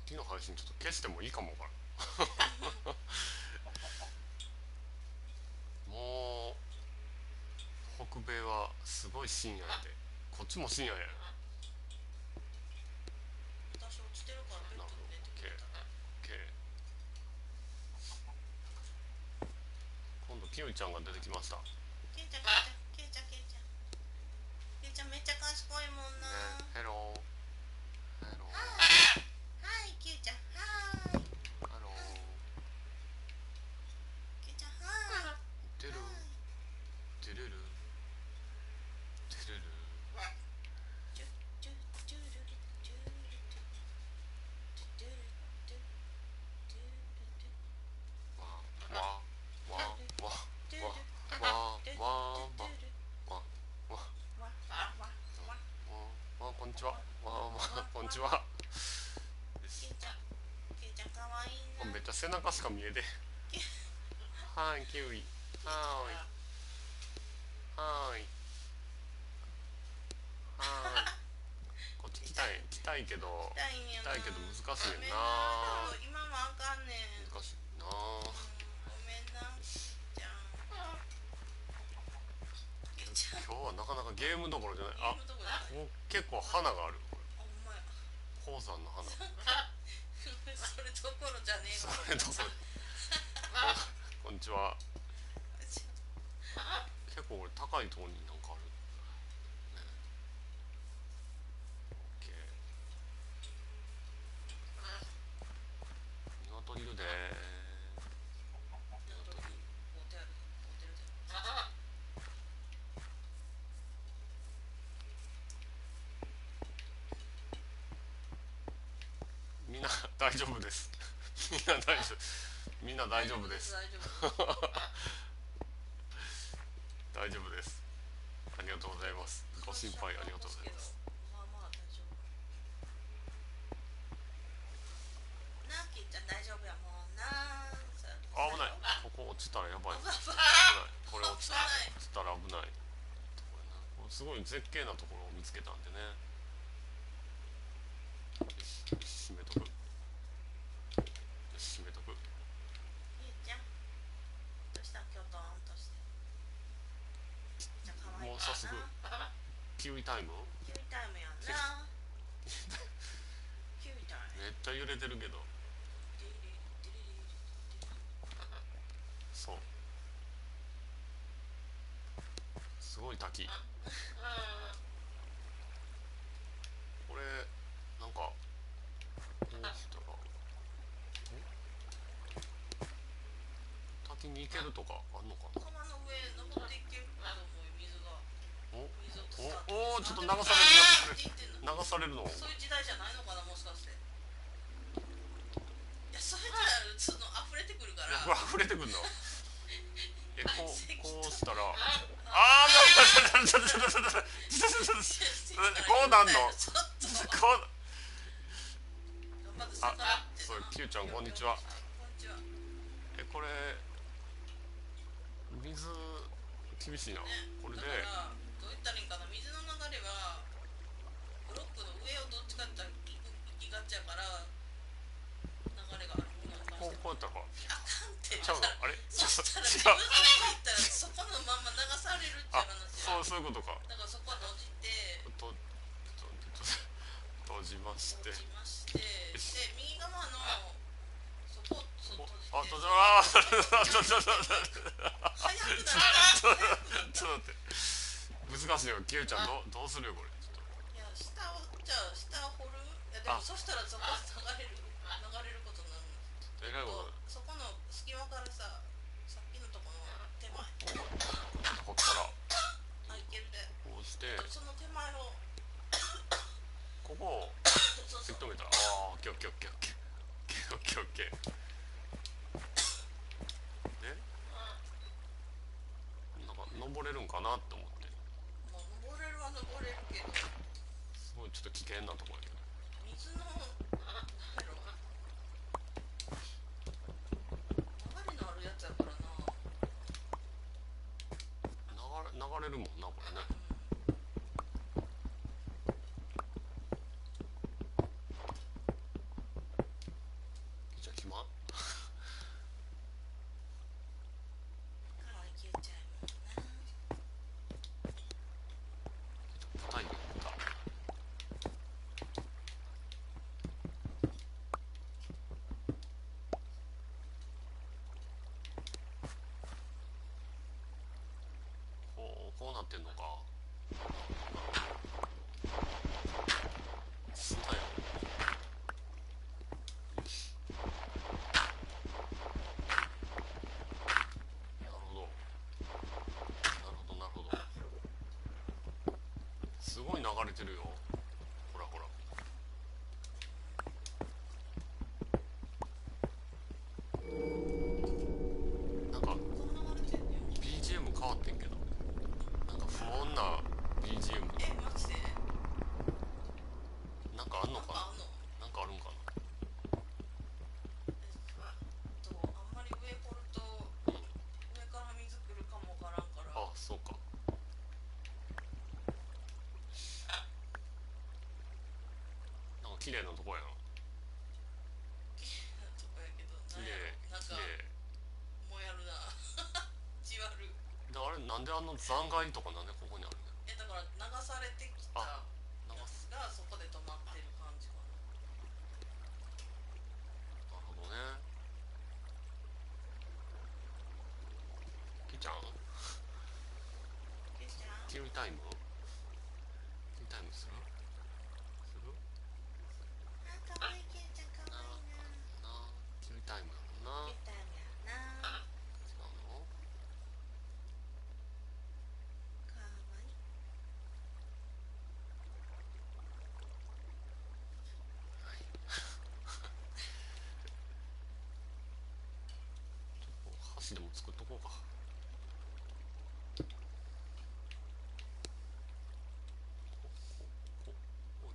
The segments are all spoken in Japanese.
きの配信ちょっと消してもいいかもわからんもう北米はすごい深夜やで、こっちも深夜や。 私落ちてるからベッドで寝てくれたら。 OK。 今度キウイちゃんが出てきましたケイちゃんケイちゃんケイちゃんケイちゃんめっちゃ賢いもんな、 ね。ヘローヘローはいケイちゃんはーいハロー。 ケイちゃんはーいトゥルトゥルルトゥルル。 チュチュチュルルチュルルチュチュルルチュチュルルチュわわわわわチュルルわチュわわチュルわわわわわこんにちは。わこんにちは。 ケイちゃんケイちゃんかわいいな。 めっちゃ背中しか見えて。はいキウイ。はーいはーいはーい。こっち来たいけど痛いんやな。 難しいねんな。 今もあかんねん。 難しいな。 ごめんなちゃん。 今日はなかなかゲームどころじゃない。 ゲームどこだ。 ここ結構花がある。 あ、ほんまや。 鉱山の花。 それどころじゃねえそわ。 れどころ。こんにちは。結構これ高いところになんかある。鶏いるで。みんな大丈夫です。みんな大丈夫。みんな大丈夫です。大丈夫です。ありがとうございます。ご心配ありがとうございます。 まあまあ大丈夫。なあ、きっちゃん大丈夫やもんな。 危ない。ここ落ちたらやばい。危ない。これ落ちたら危ない。すごい絶景なところを見つけたんでね。閉めとく。閉めとく。 きっちゃんどうしたん、きょとんとして。じゃあ可愛いもう早速キウイタイム。 キウイタイムやんな。キウイタイムめっちゃ揺れてるけど。そうすごい滝。これなんかこうしたら滝に行けるとかあんのかな。 川の上登っていけると思うよ、水が。水を伝っておちょっと流されるの。 そういう時代じゃないのかな、もしかして。いや、それじゃその溢れてくるから。 溢れてくるの。こうしたらこうなんの。そう、キューちゃんこんにちは。これ水厳しいな。これでどういったらいいかな。水の流れはブロックの上をどっちかって行きがちやから、流れがあるものに関してこうやったらあかんってちゃうの。あれそしたら自分が入ったらそこのまま流されるって話や。 そういうことか。 だからそこは閉じて閉じましてで右側のそこを閉じて早くなる。ちょっと待って。難しいよ。キューちゃんどうするよこれ。 いや、下をじゃあ下を掘る。いやでもそしたらそこ流れることになるの。そこの隙間からさっきのとこの手前掘ったらいけるで。 こうしてその手前をここを突き止めたらオッケーオッケーオッケーオッケーオッケーオッケーでなんか登れるんかなって思って。 もう登れるは登れるけど、 すごいちょっと危険なところやけど。 水の流れのあるやつやからな。 流れるもんなこれね。 こうなってんのか。砂や。よし。なるほどなるほどなるほど。すごい流れてるよ。ほらほら。なんかそんな流れてんねん。 BGM 変わってんけど、なんか不穏な BGM。 マジでなんかあんのかなんかあんの？ な。なんかあるんかあんまり上掘るとな。うん。 上から水来るかもわからんから。 あ、そうか。なんか綺麗なとこやな。 とかやけど、 綺麗なんやろ、なんか綺麗。 もやるな。じわる。 であれなんであの残骸とかなんでここにあるんだよ。 だから流されてきたあ、流やす。 つがそこで止まってる感じかな。 なるほどね。きーちゃん、 けいちゃん、 ティータイムするあ、かわいいけいちゃん、かわいいな。 な。ティータイムやもんな。 けいちゃんやな。 違うの。 かわいい。 箸でも作っとこうか。こう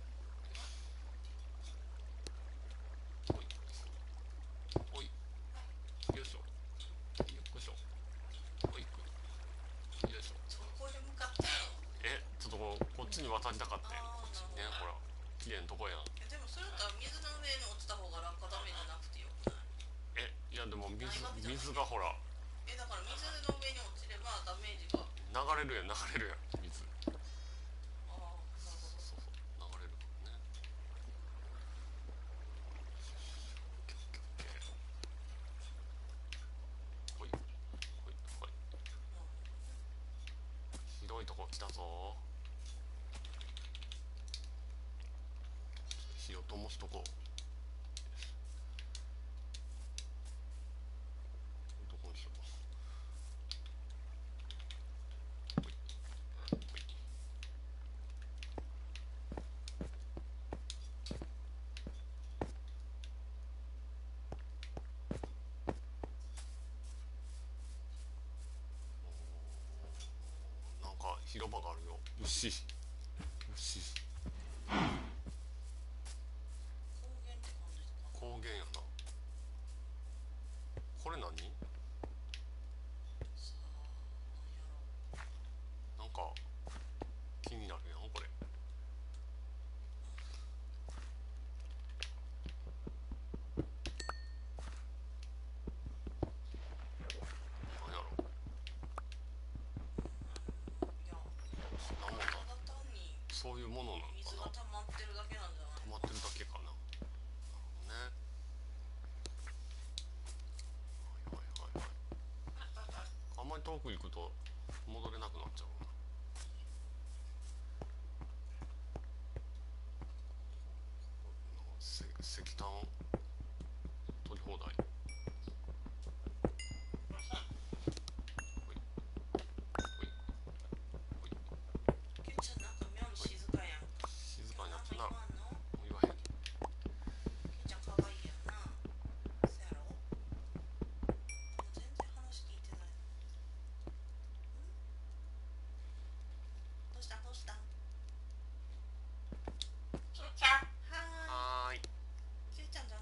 おいおいおいおいおいよいしょよいしょ。おいよいしょ。 そこへ向かってんの？ ちょっとこっちに渡りたかったよ。こっちにね、ほら綺麗なとこやん。 でもそれだったら水の上に落ちた方が落下ダメージなくてよくない？ いやでも水がほらだから水の上に落ちればダメージが。 流れるやん水。 ああ、なるほど。 そうそう流れるからね。ほいほいほい。広いとこ来たぞ。火を灯しとこう。どこにしよう。ほいほい。なんか広場があるよ。牛高原って感じかな。 高原やな。これ何？ さあ、なんやろ。 なんか気になるやんこれ。なんやろ。 いや、 なんもな。 ただ単にそういうものなの水かな。 が溜まってるだけなんじゃない？ 溜まってるだけかな。ね。はいはいはいはい。あんまり遠く行くと戻れなくなっちゃうな。石炭取り放題。ほいほいほい。 けいちゃんなんか妙に静かやん。 静かになったな。 なんか言わんの？ もう言わへん。 けいちゃんかわいいやんな。そやろ？全然話聞いてない。どうしたどうした？けいちゃん。はーい。 はーい。 けいちゃんじゃ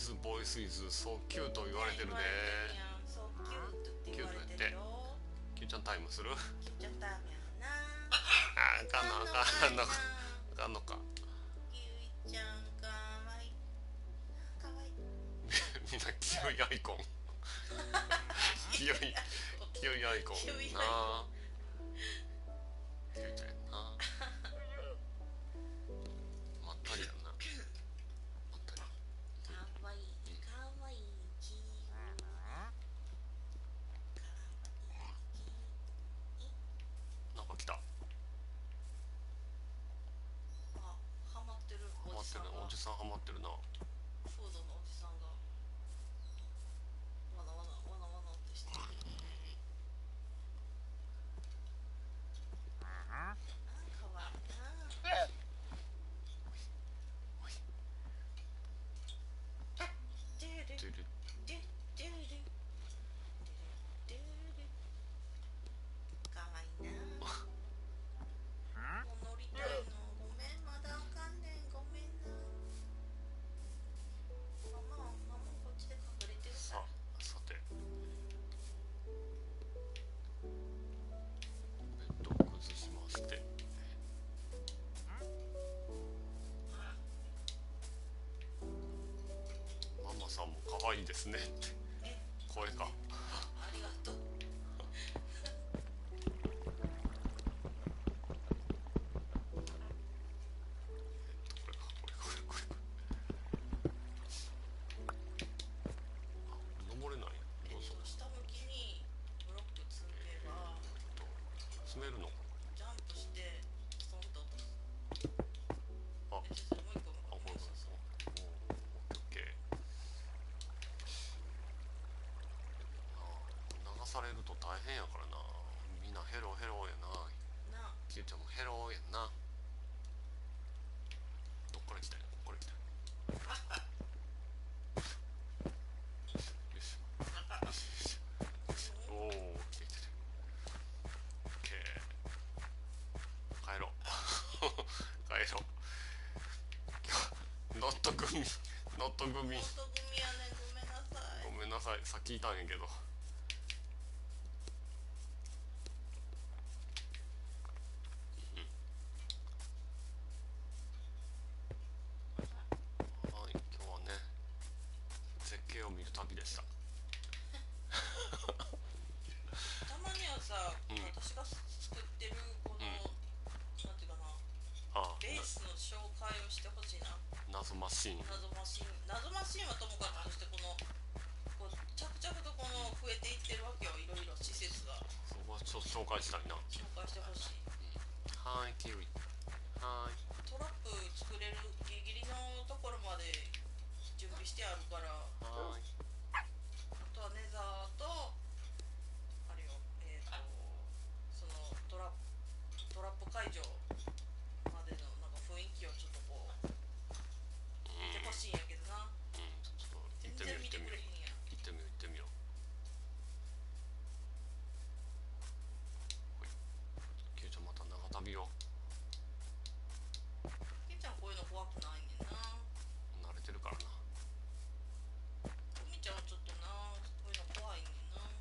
His voice is so cute と言われてるで。 そうキュートって言われてるよ。 キューちゃんタイムする？ キューちゃんタイムやな。 あかんのあかんのあかんのか。 キューちゃんかわいい。かわいい。 みんなキウイアイコン。キウイアイコンな。キウイちゃんやな。まったりやな。まったり。 かわいいかわいいキウイ。かわいいキウイ。 なんか来た。 あ、ハマってるハマってるおじさんハマってるな。 フードのおじさんがわなわなわなわなってしてる。あ、かわいいな。ドゥルトゥルドゥドゥルドゥルドゥル。かわいいな。もう乗りたいの。ごめん、まだあかんねん。ごめんな。ママこっちで隠れてるから。 さてベッドを崩しまして、ママさんも可愛いですねって声か。 ありがとう。 これ登れない。どうぞ。 下向きにブロック積めば詰めるの。 ジャンプしてストンと落とす。 あ、 もう一個あ、これそうそう。 オッケー。流されると大変やからな。みんなヘロヘロやな。 なあ、 キューちゃんもヘロやんな。どっから来たんや。こっから来たんや。よしよしよし。おお、来てる。オッケー。帰ろう。帰ろう。ノット組。ノット組。 本当組やね。ごめんなさい。 ごめんなさい。さっきいたんやけど。はい、今日はね、絶景を見る旅でした。 たまにはさ、私が作ってるこの、なんていうかな、 ああ、 ベースの紹介をしてほしいな。 謎マシーン。 謎マシンはともかくとして、こう着々と増えていってるわけよ。いろいろ施設が。 そこはちょっと紹介したいな。 紹介してほしい。 はーい、キウイ。はーい。 トラップ作れるギリギリのところまで準備してあるから、 はーい。 あとはネザーとあれよ、そのトラップ会場までのなんか雰囲気をちょっと見てほしいんやけどな。 ちょっと行ってみよう。 全然見てくれへんやん。 行ってみよう。行ってみよう。ほい。キューちゃんまた長旅を。 けいちゃんこういうの怖くないねんな。 慣れてるからな。 ふみちゃんはちょっとな、こういうの怖いねんな。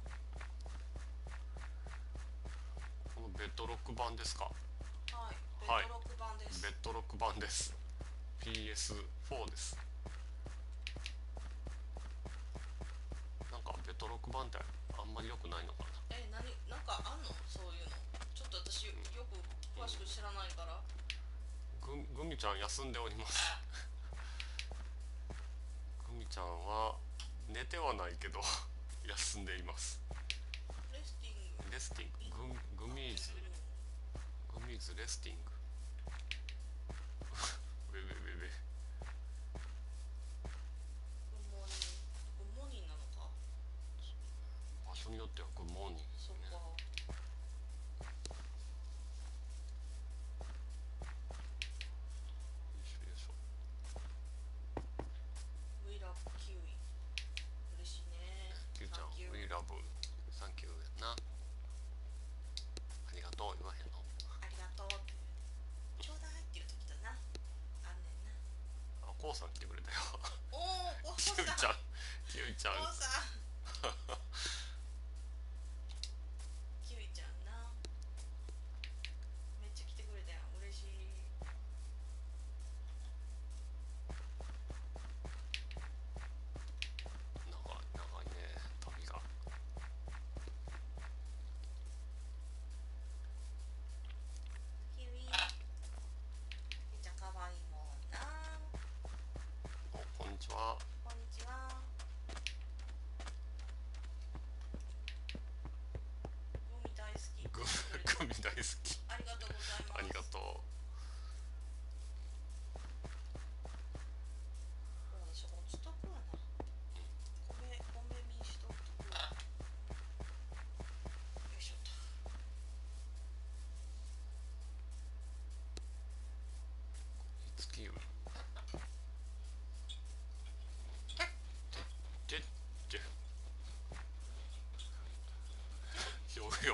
このベッドロック版ですか。 はい、ベはいッドロック版です。 ベッドロック版です。PS4 です。なんかベッドロック版ってあんまり良くないのかな。 なんかあんのそういうの。ちょっと私よく詳しく知らないから。 グミちゃん休んでおります。グミちゃんは寝てはないけど休んでいます。 レスティング。 レスティング。グミーズレスティング。ウェウェウェウェ。 グッモーニングなのか。 場所によってはグッモーニングですね。 そっか。 よいしょよいしょ。 We love kiwi。嬉しいね。 キューちゃん Thank you。 We love Thank you やな。ありがとう言わへんの。 ありがとうって。ちょうだいっていう時だな。あんねんな。 あ、コウさん来てくれたよ。 おー、おーさん。 ちゃんお父さんキウイちゃんな、めっちゃ来てくれたよ、嬉しい。 長いね旅が。 キウイめっちゃ可愛いもんな。 お、こんにちは。 こんにちは。グミ大好き。 グミ大好き。 ありがとうございます。 ありがとう。 そこつとくわな。米民主党とくわ。よいしょと。 いつきゆで酔う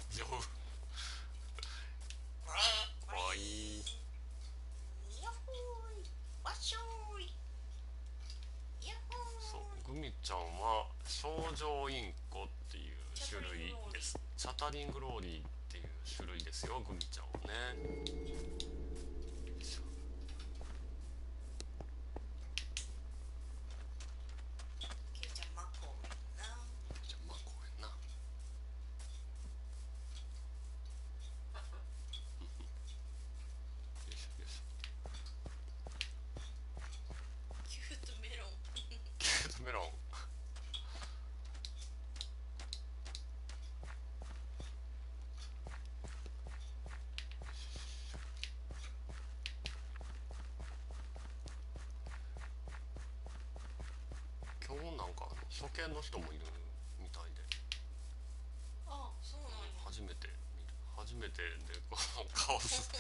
かわいい。 やっほーいわっしょーいやっほーい。 そう、グミちゃんは症状インコっていう種類です。チャタリングローリーっていう種類ですよ、グミちゃんはね。 ケイちゃんマコーやな。 じゃあまあこうやな。よいしょよいしょ。 キュートメロンキュートメロン。今日なんか初見の人もいるみたいで、 あ、そうなんや。 初めてでこのカオス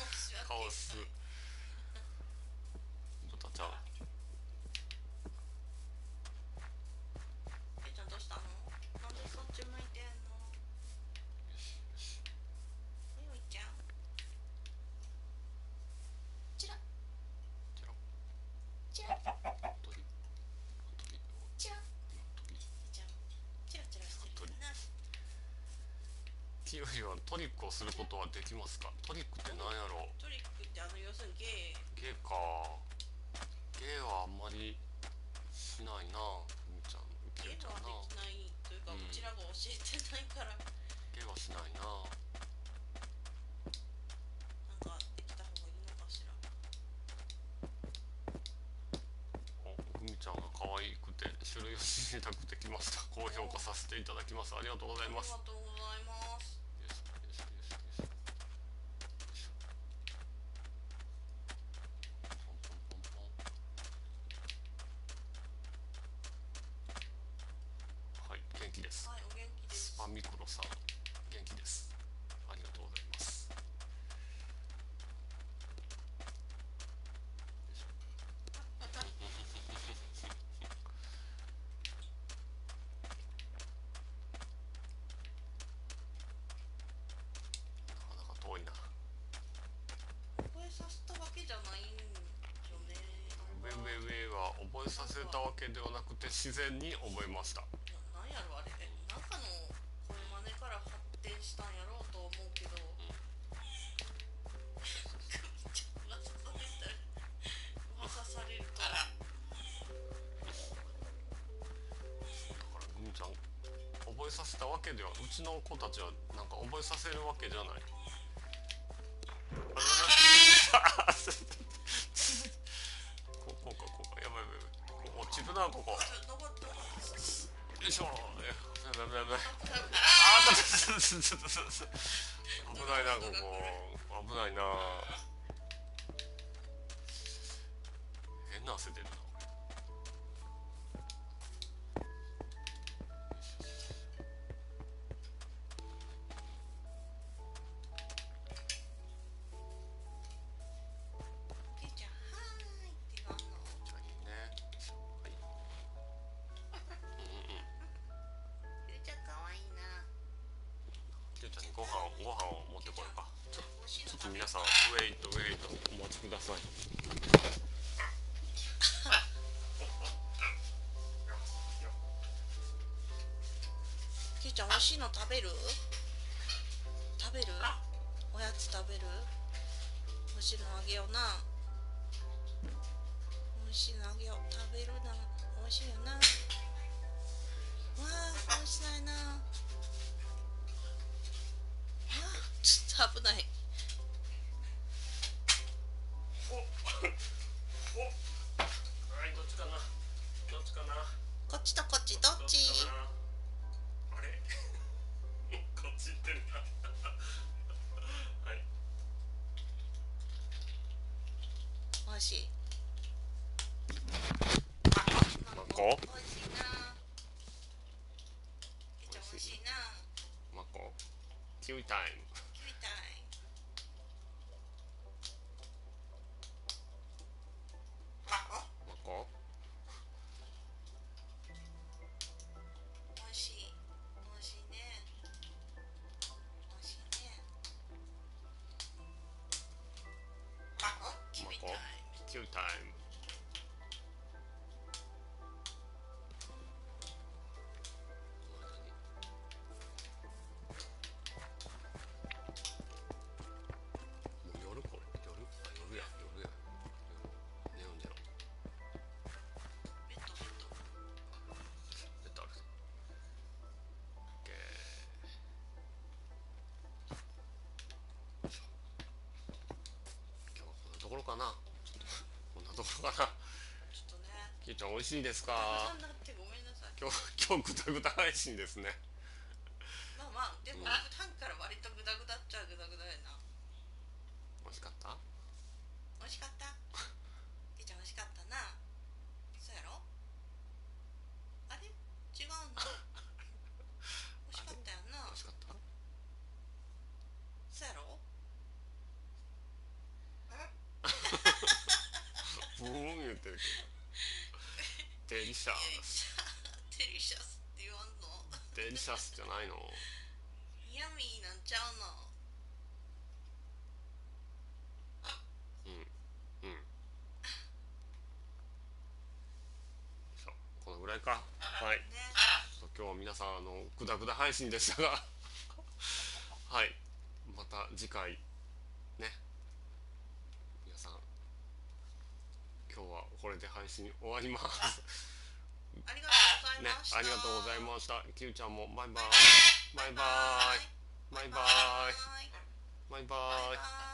豚ちゃん。 ケイちゃんどうしたの？なんでそっち向いてんの？みおいちゃんチラチラチラ鳥チラ。ケイちゃんチラチラしてるな。 キウイはトリックをすることはできますか？トリックって何やろう。 トリックって要するに芸か。芸はあんまりしないな、みーちゃん。 ゲーちゃんな。 はできないというか、うちらが教えてないから、 芸はしないな。 なんかできた方がいいのかしら。 お、グミちゃんが可愛くて種類を知りたくて来ました。高評価させていただきます。ありがとうございます。 ありがとうございます。 よいしょよいしょよいしょよいしょよいしょ。ポンポンポンポン。はい、元気です。 はい、お元気です。 スパミクロさん、元気です。ありがとうございます。よいしょ。なかなか遠いな。 覚えさせたわけじゃないんよね。 ウェウェウェは覚えさせたわけではなくて自然に覚えました。 なんやろあれ、なんかの声真似から発展したんやろうと思うけど、ちょっと噂されるとだからグミちゃん覚えさせたわけでは、うちの子たちはなんか覚えさせるわけじゃない。こうかやばい落ちるなここ。 登ってもよいしょ。やばいあー危ないなここ。危ないな。変な汗出るな。 ケイちゃんはーいって言わんの。 じゃあいいね。はい。 ケイちゃんかわいいな。 ケイちゃんにご飯を持ってこようか。ちょっと皆さんウェイトお待ちください。 ちゃん美味しいの食べる？食べる？おやつ食べる？美味しいのあげような。美味しいのあげよう。食べるな。美味しいよな。わあ、美味しないな。わあ、ちょっと危ない。 おお、はい、どっちかな、どっちかな、 こっちとこっちどっち？ あれこっち行ってるなはい、 美味しい。 マコ美味しいな。めっちゃ美味しいな。 マコキウイタイム。 キウイタイマコム。美味しい。美味しいね。美味しいね。キウイタイム。 キウイタイム。もう夜、これ夜、あ、夜や夜や夜、寝よう寝よう。 ベッドベッド。 ベッドある。オッケー。今日はこんなところかな。ちょっとこんなところかな。 ちょっとね。 キウちゃん美味しいですか？ そんなってごめんなさい。 今日グダグダ配信ですね。 まあまあでも普段から割とグダグダっちゃグダグダやな。 美味しかった？ 美味しかった。けいちゃん美味しかったな。そうやろ？あれ？違うの？美味しかったやんな。 美味しかった？ そうやろ？ ブーン言ってるけど。デリシャス。 デリシャスって言わんの？ デリシャスじゃないの？ ヤミーなんちゃうの？ うん。そう、このぐらいか。はい。 ね。 今日は皆さんグダグダ配信でしたがはい、また次回ね、皆さん今日はこれで配信終わりますありがとうございね、 ました。 ありがとうございました。きゅうちゃんもバイバイ。バイバイ。バイバイ。バイバイ。 バイバイ。